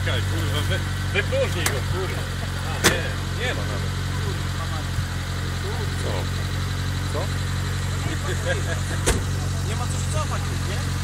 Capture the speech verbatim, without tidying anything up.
Czekaj, kurwa, wy, wypróżnij go, kurwa. A, nie, nie ma nawet. Co? Co? Nie ma co cofać, nie?